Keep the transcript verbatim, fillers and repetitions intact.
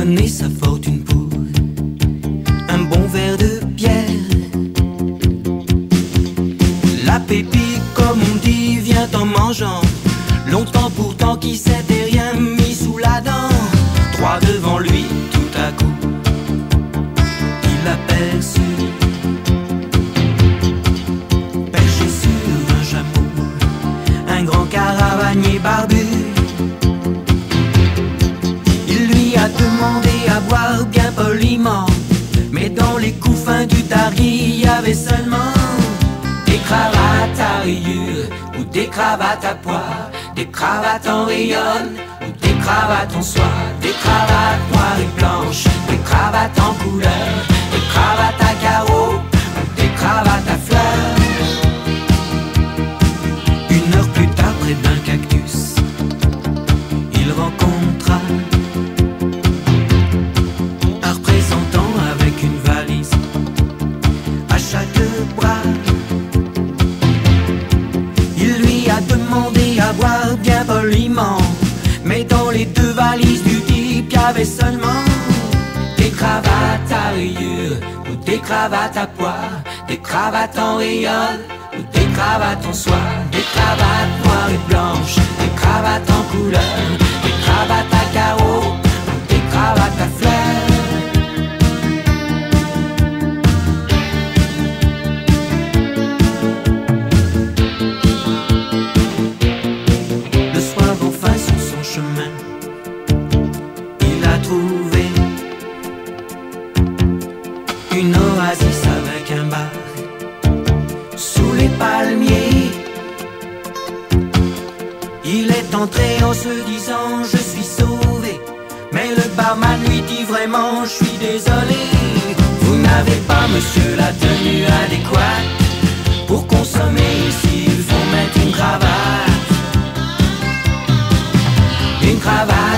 donné sa fortune pour un bon verre de bière. La pépite, comme on dit, vient en mangeant. Longtemps pourtant qui s'était rien mis sous la dent. Droit devant lui, tout à coup, il aperçut, perché sur un chameau, un grand caravanier barbu. Il lui a demandé à boire bien poliment, mais dans les couffins du tarier, il y avait seulement des cravates à rayures ou des cravates à pois, des cravates en rayonne ou des cravates en soie, des cravates noires et blanches, des cravates en couleur, des cravates à carreaux ou des cravates à fleurs. Une heure plus tard, près d'un cactus, il rencontra un représentant avec une valise à chaque bras. Il lui a demandé à boire bien poliment, mais dans les deux valises du type, y avait seulement des cravates à rayures ou des cravates à pois, des cravates en rayonne ou des cravates en soie, des cravates noires et blanches, des cravates en couleur, des cravates à carreaux ou des cravates à fleurs. Trouvé une oasis avec un bar sous les palmiers. Il est entré en se disant je suis sauvé, mais le barman lui dit vraiment je suis désolé. Vous n'avez pas monsieur la tenue adéquate pour consommer ici, il faut mettre une cravate. Une cravate